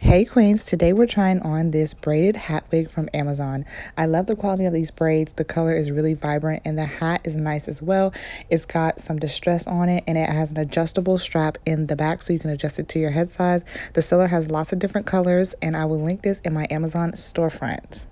Hey queens, today we're trying on this braided hat wig from Amazon. I love the quality of these braids. The color is really vibrant and the hat is nice as well. It's got some distress on it and it has an adjustable strap in the back so you can adjust it to your head size. The seller has lots of different colors and I will link this in my Amazon storefront.